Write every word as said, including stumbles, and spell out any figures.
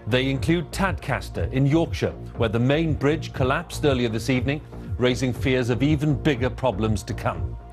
They include Tadcaster in Yorkshire, where the main bridge collapsed earlier this evening, raising fears of even bigger problems to come.